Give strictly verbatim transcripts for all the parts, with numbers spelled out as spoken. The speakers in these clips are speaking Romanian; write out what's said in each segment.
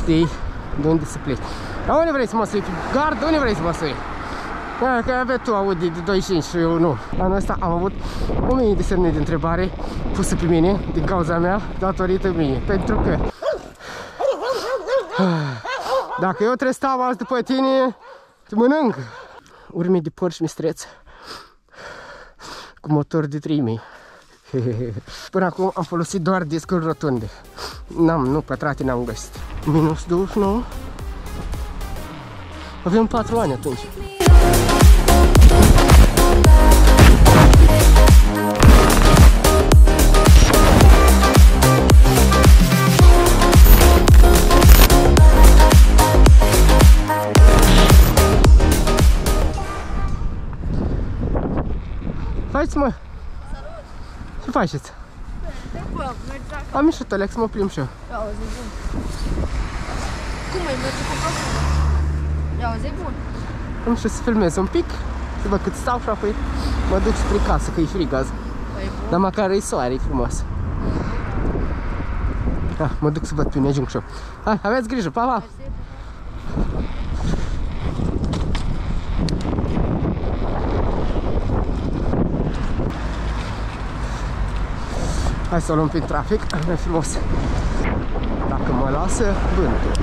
știi de unde să pleci. Dar unde vrei să mă sui? Gard, unde vrei să mă sui? Că avea tu Audi de douăzeci și cinci și eu nu. Anul ăsta am avut o mie de semne de întrebare puse pe mine din cauza mea, datorită mie. Pentru că dacă eu trebuie să stau azi după tine, te mănânc. Urme de porci mistreț cu motor de trei mii. Până acum am folosit doar discuri rotunde. N-am, nu, pătrate n-am găsit. Minus douăzeci și nouă. Avem patru ani atunci. Faceți, mă? Ce faceți? Am ieșit alea să mă plimb și eu. Cum ai merge cu capul? Ia, zi bun. Am ieșit să filmez un pic, să văd cât stau și apoi mă duc spre casă, că e frig azi. Dar măcar e soare, e frumos. Ah, mă duc să văd pe Nejung și eu. Hai, aveți grijă, pa, pa! Hai să o luăm prin trafic, e frumos. Dacă mă lasă vântul.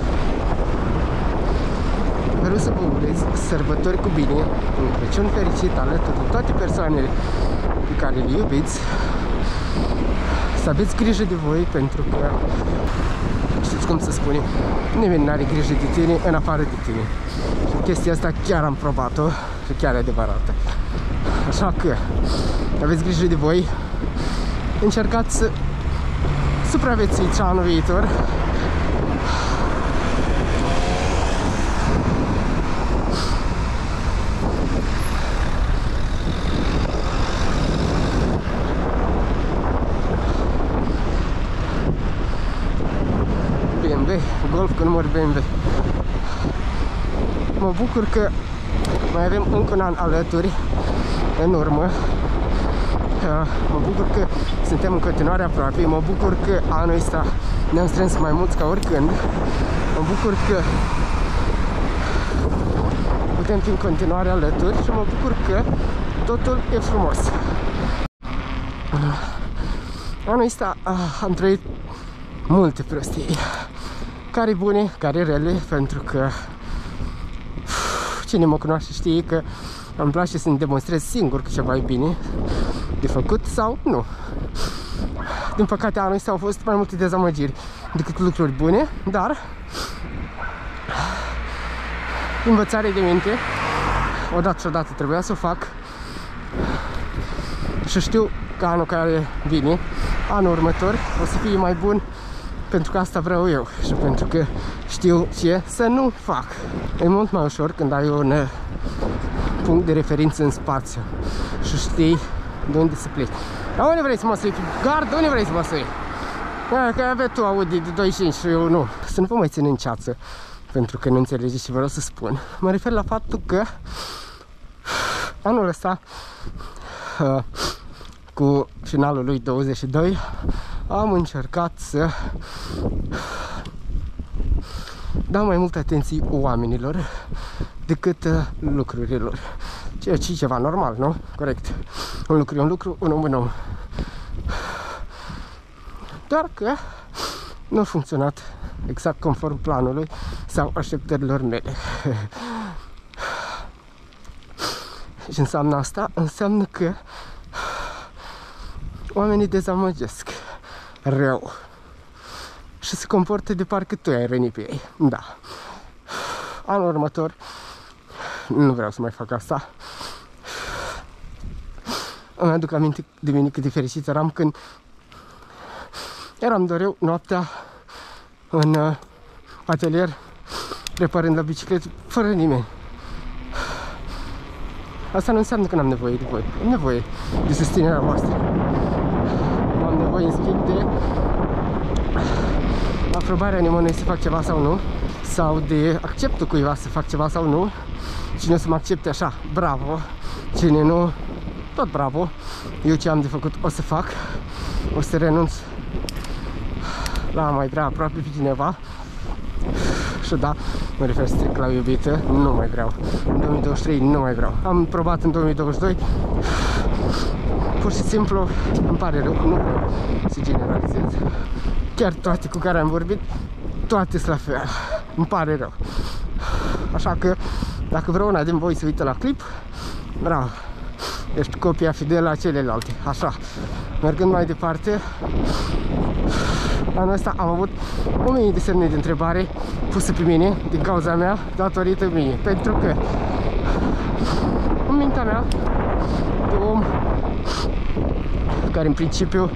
Vreau să vă urez sărbători cu bine, un Crăciun fericit alături de toate persoanele pe care le iubiți. Să aveți grijă de voi, pentru că știți cum să spune, nimeni nu are grijă de tine în afară de tine. Și chestia asta chiar am probat-o și chiar e adevărată. Așa că aveți grijă de voi. Încercați să supraviețuiți anul viitor. B M W, Golf cu număr B M W. Mă bucur că mai avem încă un an alături în urmă. Mă bucur că suntem în continuare aproape, mă bucur că anul ăsta ne-am strâns mai mulți ca oricând. Mă bucur că putem fi în continuare alături și mă bucur că totul e frumos. Anul ăsta am trăit multe prostii, care bune, care rele, pentru că cine mă cunoaște știe că îmi place să-mi demonstrez singur că ceva e bine de făcut sau nu. Din păcate anul ăsta au fost mai multe dezamăgiri decât lucruri bune, dar învățare de minte, odată și odată trebuia să o fac și știu că anul care vine, anul următor, o să fie mai bun, pentru că asta vreau eu și pentru că știu ce să nu fac. E mult mai ușor când ai un punct de referință în spațiu și știi de unde să pleci. Dar unde vrei să mă sui? Gard, unde vrei să mă sui? Că avea tu Audi de douăzeci și cinci și eu nu. Să nu vă mai țin în ceață, pentru că nu înțelegeți ce vreau să spun. Mă refer la faptul că anul ăsta, cu finalul lui douăzeci și doi, am încercat să dau mai multă atenție oamenilor decât lucrurilor. Ceea ce e ceva normal, nu? Corect. Un lucru e un lucru, un om un om. Doar că nu a funcționat exact conform planului sau așteptărilor mele. Și înseamnă asta? Înseamnă că oamenii dezamăgesc rău și se comportă de parcă tu ai rănit pe ei. Da. Anul următor nu vreau să mai fac asta. Îmi aduc aminte de mine cât de fericit eram când eram doar eu noaptea în atelier reparând la bicicletă fără nimeni. Asta nu înseamnă că n-am nevoie de voi. Am nevoie de susținerea voastră. Am nevoie în schimb de aprobarea nimănui să fac ceva sau nu, sau de acceptul cuiva să fac ceva sau nu. Cine o să mă accepte așa, bravo. Cine nu, tot bravo. Eu ce am de făcut o să fac. O să renunț la a mai vrea aproape pe cineva Și da, mă refer strict la iubită, nu mai vreau. În două mii douăzeci și trei nu mai vreau. Am probat în două mii douăzeci și doi. Pur și simplu îmi pare rău, nu vreau să generalizez. Chiar toate cu care am vorbit, toate sunt la fel. Îmi pare rău. Așa că, dacă vreuna din voi se uită la clip, bravo, ești copia fidelă a celelalte. Așa, mergând mai departe, anul ăsta am avut o mie de semne de întrebare puse pe mine, din cauza mea, datorită mie. Pentru că, în mintea mea, de om care în principiu,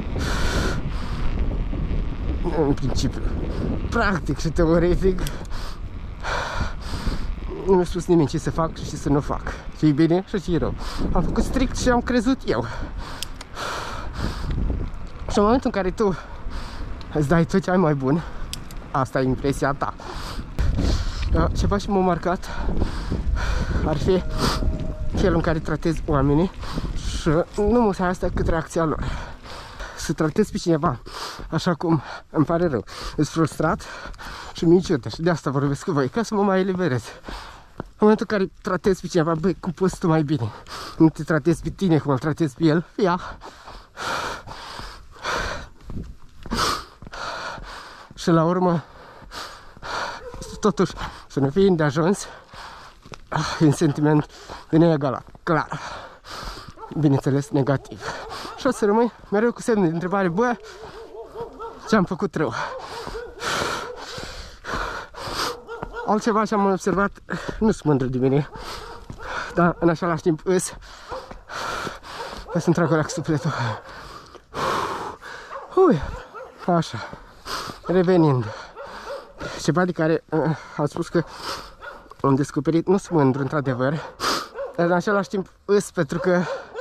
în principiu, practic și teoretic, nu mi-a spus nimeni ce să fac și ce să nu fac. Ce-i bine și ce-i rău. Am făcut strict ce am crezut eu. Și în momentul în care tu îți dai tot ce ai mai bun, asta e impresia ta. Ceva ce m-a marcat ar fi felul în care tratezi oamenii și nu mult asta cât reacția lor. Să tratezi pe cineva așa cum îmi pare rău, îți frustrat și minciută și de asta vorbesc cu voi, ca să mă mai eliberez. În momentul în care tratezi pe cineva, băi, cum poți tu mai bine? Nu te tratezi pe tine cum îl tratezi pe el, ia. Și la urmă, totuși, să nu fii îndeajuns, e un sentiment de neegalat, clar. Bineînțeles, negativ. Și o să rămâi mereu cu semne de întrebare, bă, ce am făcut rău? Altceva ce am observat, nu sunt mândru de mine, dar în același timp îs, îs într-acolo cu sufletul. Ui, așa, revenind. Ceva de care uh, am spus că am descoperit, nu sunt mândru într-adevăr, dar în același timp îs pentru că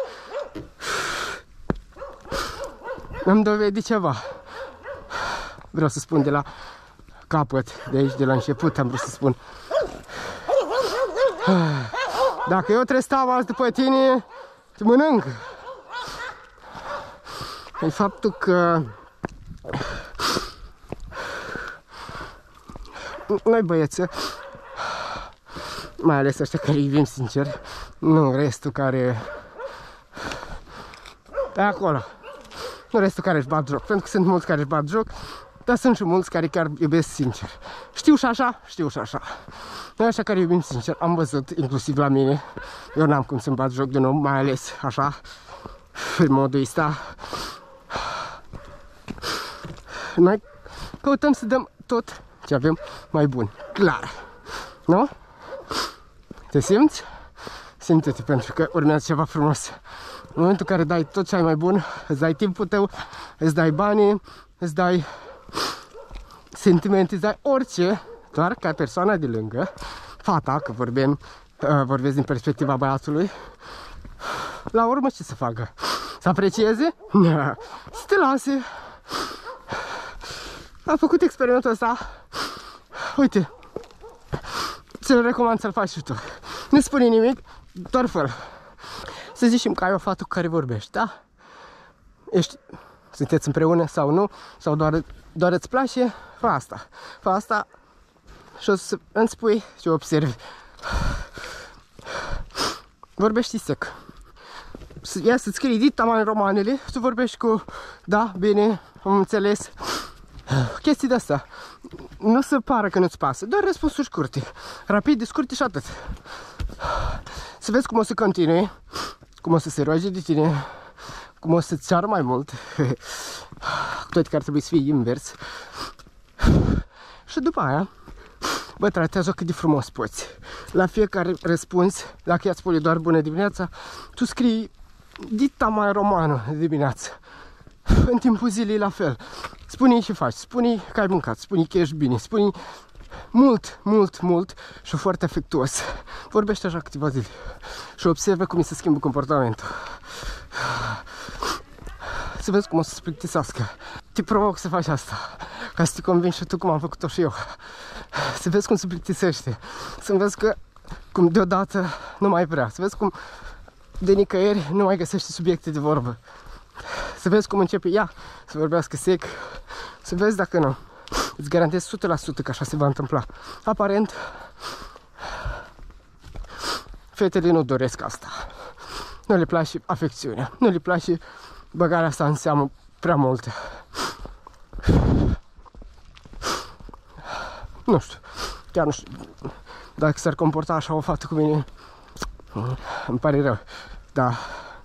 am dovedit ceva. Vreau să spun de la capăt, de aici, de la început, am vrut să spun. Dacă eu trebuie să stau azi după tine, te mănânc. E faptul că noi băieți, mai ales ăștia care iubim sincer, nu restul care e acolo, nu restul care își bat joc, pentru că sunt mulți care își bat joc, dar sunt și mulți care chiar iubesc sincer. Știu și așa, știu și așa. Noi așa care iubim sincer, am văzut, inclusiv la mine, eu n-am cum să-mi bat joc de un om, mai ales așa, în modul ăsta. Noi căutăm să dăm tot ce avem mai bun, clar, nu? Te simți? Simte-te, pentru că urmează ceva frumos. În momentul în care dai tot ce ai mai bun, îți dai timpul tău, îți dai banii, îți dai sentimente, îți dai orice, doar ca persoana de lângă, fata, că vorbim, uh, vorbesc din perspectiva băiatului, la urmă ce să facă? Să aprecieze? Să te lase. Am făcut experimentul ăsta. Uite, ți-l recomand să-l faci și tu. Nu spune nimic, doar fă-l. Să zicem că ai o fată cu care vorbești, da? Ești, sunteți împreună sau nu, sau doar, doar îți place, fă asta. Fă asta și o să îmi spui ce observi. Vorbești sec. Ia să-ți scrii dita mai în romanele, tu vorbești cu, da, bine, am înțeles. Chestii de asta. Nu se pară că nu-ți pasă, doar răspunsuri scurte, rapide, scurte și atât. Să vezi cum o să continui, cum o să se roage de tine, cum o să-ți ceară mai mult, cu toate că ar trebui să fie invers. Și după aia, bă, tratează-o cât de frumos poți. La fiecare răspuns, dacă ea îți spune doar bună dimineața, tu scrii dita mai romană de dimineață. În timpul zilei la fel. Spune-i ce faci, spune-i că ai mâncat, spune-i că ești bine, spune-i mult, mult, mult și foarte afectuos. Vorbește așa câteva zile și observă cum îi se schimbă comportamentul. Să vezi cum o să se plictisească. Te provoc să faci asta, ca să te convingi și tu cum am făcut-o și eu. Să vezi cum se plictisește, să vezi că cum deodată nu mai vrea, să vezi cum de nicăieri nu mai găsește subiecte de vorbă. Să vezi cum începe ea să vorbească sec, să vezi dacă nu. Îți garantez o sută la sută că așa se va întâmpla. Aparent, fetele nu doresc asta. Nu le place afecțiunea. Nu le place băgarea asta în seamă prea mult. Nu știu. Chiar nu știu. Dacă s-ar comporta așa o fată cu mine, îmi pare rău. Dar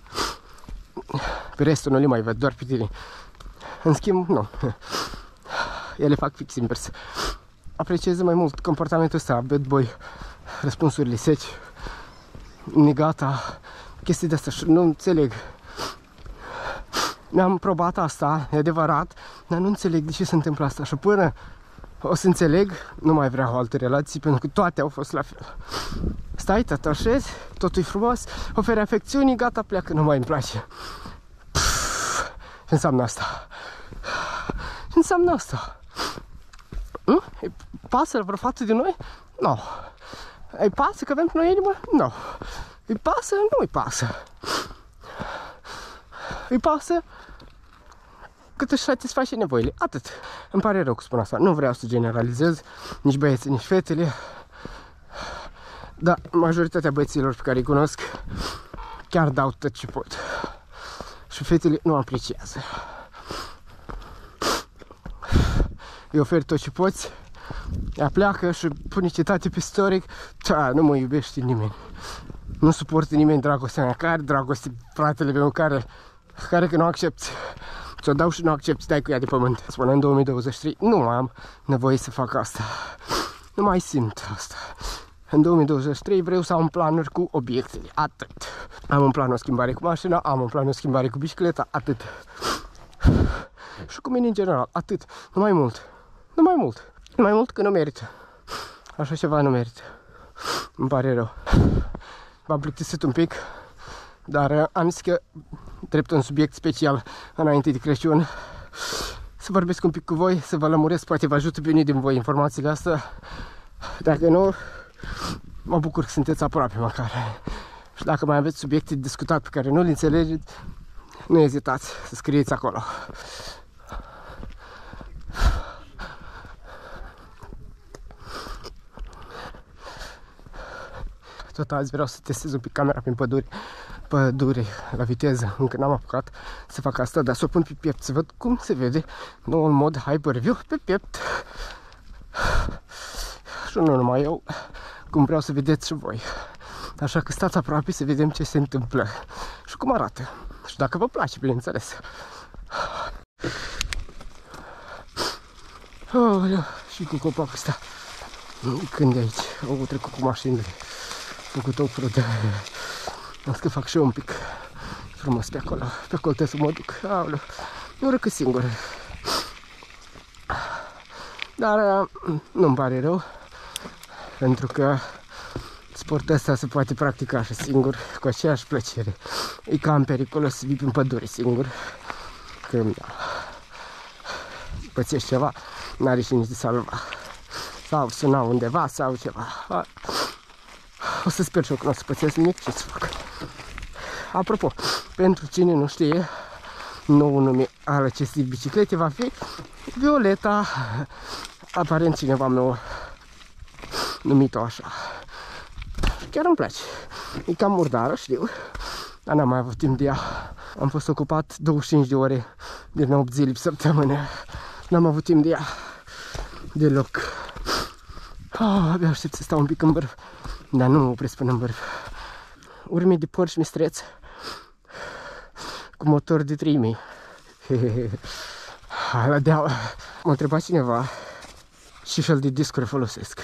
pe restul nu le mai văd, doar pe tine. În schimb, nu. Ele fac fix invers. Apreciez mai mult comportamentul ăsta, bad boy, răspunsurile seci, negata, chestii de astea și nu înțeleg. Mi-am probat asta, e adevărat, dar nu înțeleg de ce se întâmplă asta și până o să înțeleg, nu mai vreau alte relații, pentru că toate au fost la fel. Stai, te atașezi, totul e frumos, oferi afecțiuni, gata, pleacă, nu mai îmi place. Pff, ce înseamnă asta? Ce înseamnă asta? Hm? Îi pasă la vreo fată de noi? Nu. No. Îi pasă că avem pe noi inimă? Nu. No. Îi pasă? Nu îi pasă. Îi pasă cât își satisface nevoile. Atât. Îmi pare rău că spun asta. Nu vreau să generalizez nici băieții, nici fetele. Dar majoritatea băieților pe care îi cunosc chiar dau tot ce pot. Și fetele nu apreciază. Îi oferi tot ce poți, ea pleacă și pune citate pe istoric. Da, nu mă iubește nimeni. Nu suportă nimeni dragostea mea. Care dragoste, fratele meu, care, care că nu accepti. Ți-o dau și nu accepti, dai cu ea de pământ. Spune în două mii douăzeci și trei, nu mai am nevoie să fac asta. Nu mai simt asta. În două mii douăzeci și trei vreau să am planuri cu obiectele, atât. Am un plan o schimbare cu mașina, am un plan o schimbare cu bicicleta, atât. Și cu mine în general, atât. Nu mai mult. Nu mai mult. Nu mai mult că nu merită. Așa ceva nu merită. Îmi pare rău. V-am plictisit un pic, dar am zis că drept un subiect special înainte de Crăciun să vorbesc un pic cu voi, să vă lămuresc, poate vă ajută pe unii din voi informațiile astea. Dacă nu, mă bucur că sunteți aproape măcar. Și dacă mai aveți subiecte de discutat pe care nu le înțelegeți, nu ezitați să scrieți acolo. Tot azi vreau să testez un pic camera prin păduri, pădure la viteză. Încă n-am apucat să fac asta, dar să o pun pe piept să văd cum se vede noul mod Hyper-View pe piept. Și nu numai eu, cum vreau să vedeți și voi. Așa că stați aproape să vedem ce se întâmplă și cum arată. Și dacă vă place, bineînțeles. Oh, și cu copacul ăsta. Când de aici? Au trecut cu mașinile. Făcut o frudă. Am să fac și eu un pic frumos pe acolo. Pe acolo trebuie să mă duc. Aoleu. Nu răcă singur. Dar nu-mi pare rău. Pentru că sportul ăsta se poate practica și singur, cu aceeași plăcere. E cam periculos să vii prin pădure singur. Când pățești ceva, n-are cine de salva. Sau suna undeva, sau ceva. O să sper și eu că nu o să pățesc nimic, ce să fac. Apropo, pentru cine nu știe, noul nume al acestei biciclete va fi Violeta. Aparent cineva mi-a numit-o așa. Chiar îmi place. E cam murdară, știu, dar n-am mai avut timp de ea. Am fost ocupat douăzeci și cinci de ore din opt zile pe săptămână. N-am avut timp de ea deloc. Oh, abia aștept să stau un pic în vârf, dar nu mă opresc până în vârf. Urme de Porsche mistreț cu motor de trei mii. La deal. M-a întrebat cineva ce fel de discuri folosesc.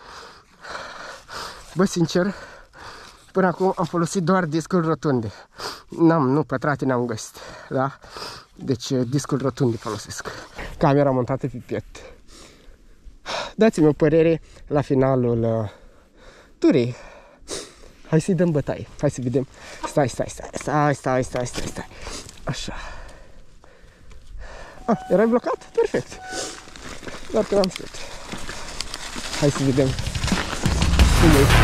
Bă, sincer, până acum am folosit doar discuri rotunde. N-am, nu, pătrate n-am găsit, da? Deci discuri rotunde folosesc. Camera montată pe piept. Dați-mi o părere la finalul uh, turii. Hai să-i dăm bătaie. Hai să vedem. Stai, stai, stai, stai, stai, stai, stai, stai. Așa. Ah, erai blocat? Perfect. Doar că n-am știut. Hai să vedem cum e.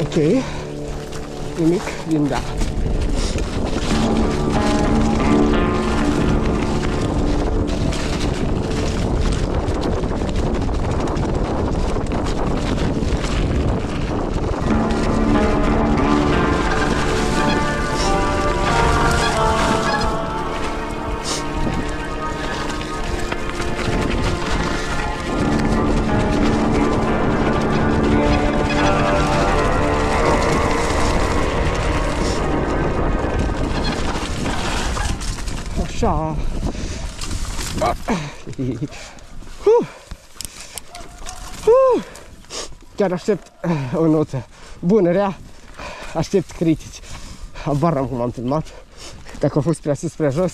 Ok. Nimic din da. Așa. Uh. Uh. Chiar aștept o notă bună, rea. Aștept critici. Habar n-am cum am filmat. Dacă a fost prea sus, prea jos.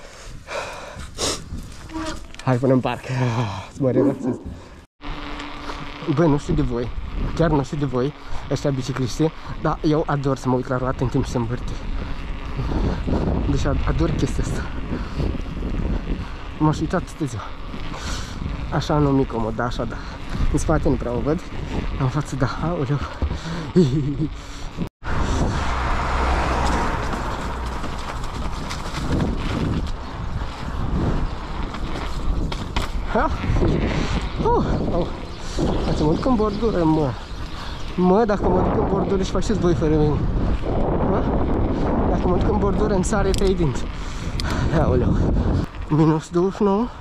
Hai până în parc. Să mă relaxez. Băi, nu știu de voi. Chiar nu știu de voi, ăștia bicicliștii, dar eu ador să mă uit la roate în timp ce se învârte. Deci ador chestia asta. M-aș uita toată ziua. Așa nu mi comod, da, așa da. În spate nu prea o văd. În față da, aoleu. Ha? Oh, oh. Dacă mă duc în bordură, mă. Mă, dacă mă duc în bordură și faceți voi fără mine. Mă? Dacă mă duc în bordură, îmi sare trei dinți. Aoleu. Minus douăzeci și nouă.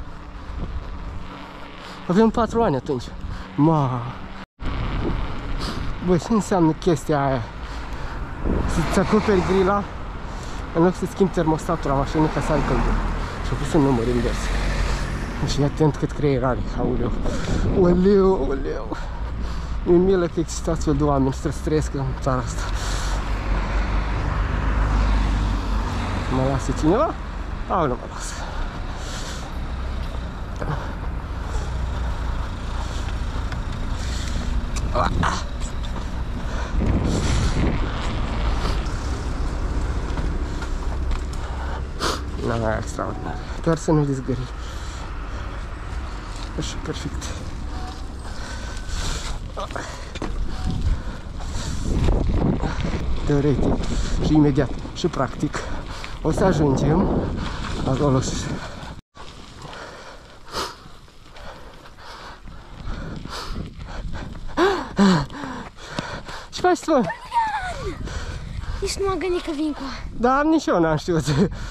Avem patru ani atunci. Ma. Băi, ce înseamnă chestia aia? Să-ți acoperi grila în loc să schimbi termostatul la mașină ca să ai căldură. Și-a pus un număr invers. Și atent cât creier are. Aoleu. Oleu, oleu. Mi-e milă că există astfel de oameni. Trebuie să trăiesc în țara asta. Mă lasă cineva? Au, nu mă lasă. Na, extraordinar. Doar să nu dezgări. Așa, perfect. Teoretic și imediat și practic o să ajungem acolo. Ce faci tu? Nici nu m-am gândit că vin cu ea. Da, nici eu n-am știut.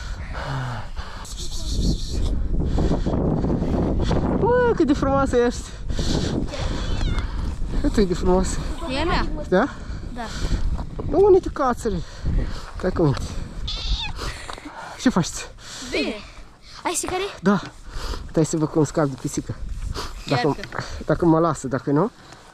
Mă, cât de frumoasă ești! Cât e de frumoasă! E a mea? Da? Da. Nu, unite cațări! Stai cu minte. Ce faci? Bine! Ai sicare? Da! Stai să văd cum scap de pisică. Dacă, dacă mă lasă, dacă nu...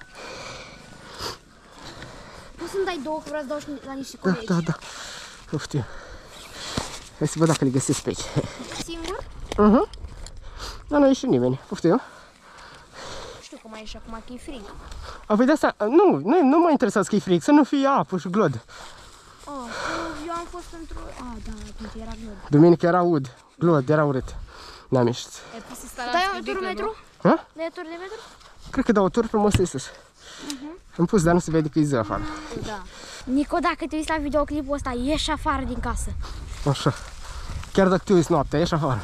Poți să-mi dai două, că vreau să dau și la niște Da, colegi. da, da. Poftim. Hai să văd dacă le găsesc pe aici. Singur? Uh-huh. Dar nu ieși nimeni. Poftim. Știu că mai ieși acum, că e frig. A, păi de asta, nu, nu, nu mă interesează că e frig, să nu fie apă și glod. Oh, eu am fost într-o... Ah, da, atunci era glod. Duminică era ud, glod, era urât. N-am ieșit. Dai un tur metru? Ha? Dai tur de metru? Cred că dau o tur frumos de sus. Uh-huh. Am pus, dar nu se vede că e zi afară. Da. Nico, dacă te uiți la videoclipul ăsta, ieși afară din casă. Așa. Chiar dacă te uiți noaptea, ieși afară.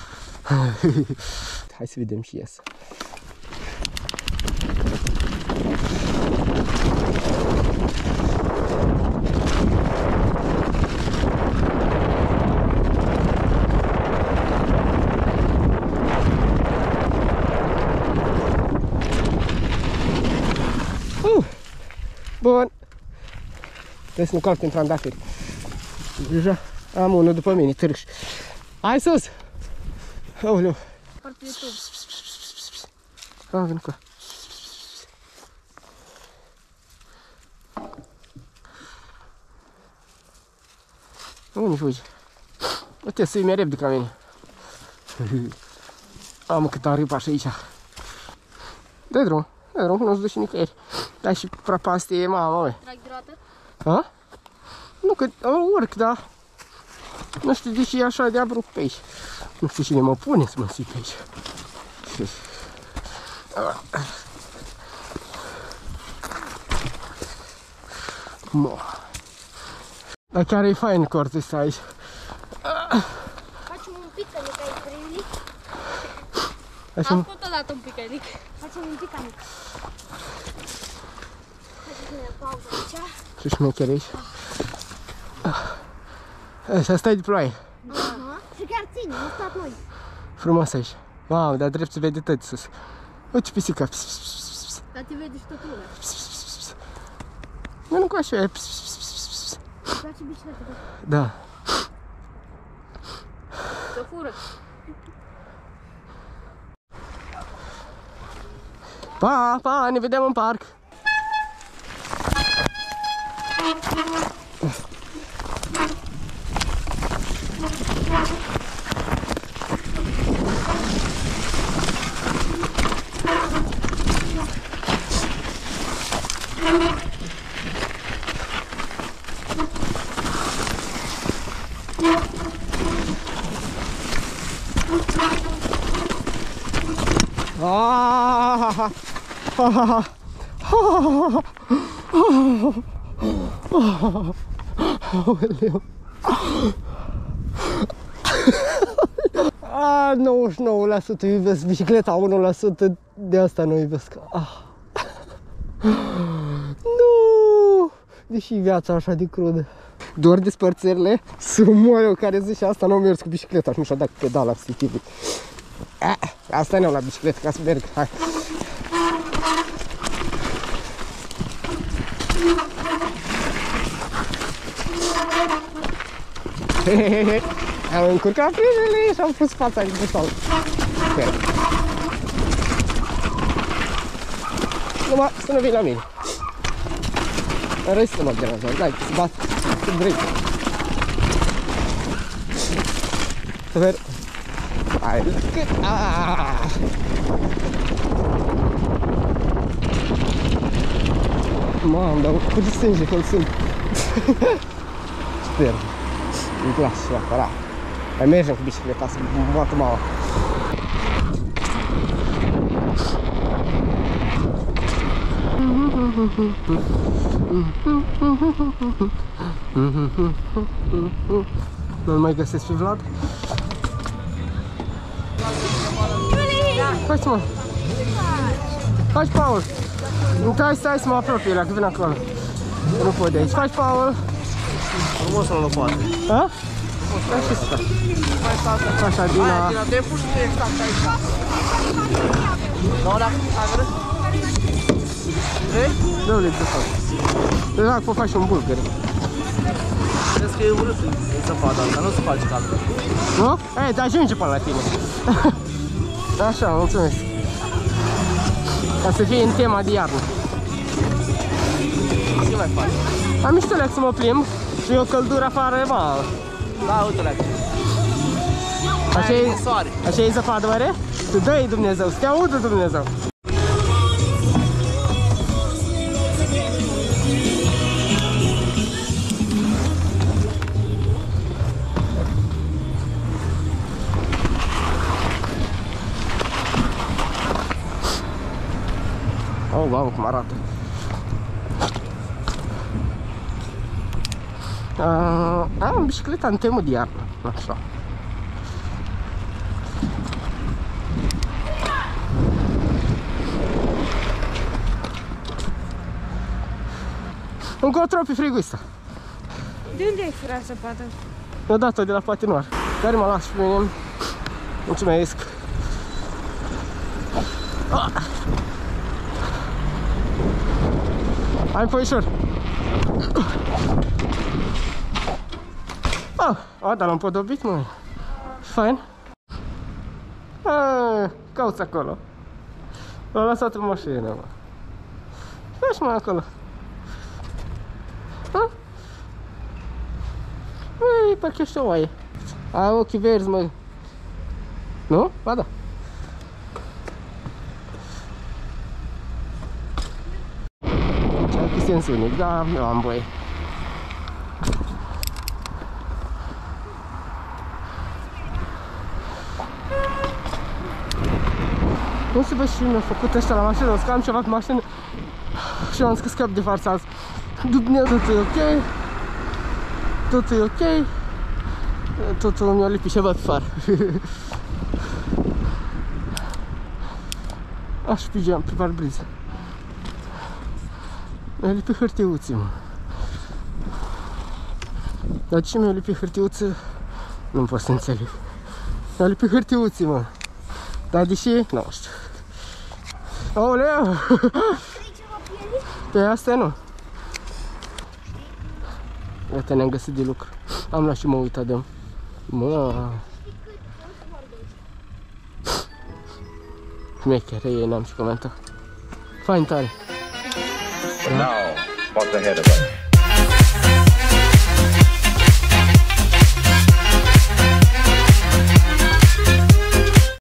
Hai să vedem și ies. Uh, bun. Trebuie să nu calc în trandafiri. Deja am unul după mine, târâș. Hai sus! Aoleu! Foarte YouTube. Am venit cu ea. Unde fugi? Uite, să-i mai repede ca mine. Am cât am ripa și aici. Dă-i drum, dă-i drum, nu-ți duci nicăieri. Dai și prăpastie, mama, măi. Trag de roată? Ha? Nu, că urc, da. Nu știu de ce e așa de abrupt pe aici. Nu știu cine mă pune să mă ții pe aici. Mo. Dar chiar e fain cortul ăsta aici. Facem un picnic aici, Rini. Așa. Am făcut odată un picnic. Facem un picnic. Haideți să pauză aici. Ce șmecher aici. Așa, stai de ploaie. Aha. Și chiar ține, nu stat noi. Frumos aici. Wow, dar drept se vede tot sus. Uite pisica. Dar te vede și tot lumea. Nu, nu cu așa. Îți place bicicleta? Da. Să fură. Pa, pa, ne vedem în parc. Ah, ah, ah, ah, nouăzeci și nouă la sută iubesc bicicleta, unu la sută de asta nu iubesc. Ah. Nu! Deși viața așa de crudă. Doar despărțările, să mor eu care zice asta, nu mers cu bicicleta și nu și-a dat pedala stitivului. Asta nu la bicicletă, ca să merg, hai. Hehehe, am încurcat frânele și am pus fața de bușal. Numai să nu vii la mine. În rest să mă deranjează, hai, să bat când vrei. Să ver. Hai, cât? Aaaa! Mamă, dar cu ce sânge că-l sunt? Sper. Îmi place și acolo. Mai mergem cu bicicleta să moată mama. Nu-l mai găsesc pe Vlad? Faci, mă! Faci, Paul! Stai, stai să mă apropie, la că vin acolo. Nu pot de aici. Faci, Paul! Frumos o lopată. Ha? Da, și asta. Așa, din Aia, a... din a dreptul și de exact aici. Nu, dacă nu s-a vrei? Dă-le de fapt. Dă dacă pot face un bulgăr. Crezi că e urât în zăpada asta, nu se face cald. Nu? Ei, te ajunge până la tine. Așa, mulțumesc. Ca să fie în tema de iarnă. Ce mai faci? Am mișto leac să mă plimb și e o căldură afară, mă. Da, uite leac. Așa e, soare. așa e zăpadă, oare? Tu dă-i Dumnezeu, să te audă Dumnezeu. Oh, wow, cum arată. Uh, am bicicleta în temă de iarnă, așa. Încotro pe frigul ăsta. De unde ai furat zăpada? Mi-a dat-o de la patinoar. Care mă las pe mine. Mulțumesc. Ah. Hai, foișor. Ah, a, dar l-am podobit, măi. Fain. Ah, cauți acolo. L-am lăsat în mașină, mă. Faci, mă, acolo. Ah? Ei, parcă ești o oaie. Ai ochii verzi, măi. Nu? Ba da. Ce-ai sens unic, dar nu am voie. Nu știu, bă, și mi-a făcut ăștia la mașină, o să am ceva pe mașină și am zis că scap de farsaz. Dumnezeu, totul e ok. Totul e ok. Totul mi-a lipit și-a bat far. Aș pe geam, pe parbriză. Mi-a lipit hârtiuții, mă. Dar ce mi-a lipit hârtiuță? Nu pot să înțeleg. Mi-a lipit hârtiuții, mă. Dar deși, nu știu. Aoleu! Pe astea nu. Iată, ne-am găsit de lucru. Am luat și mă uitat de-am. Mă... Șmechere, ei n-am și comentat. Fain tare. But now, what's ahead of us?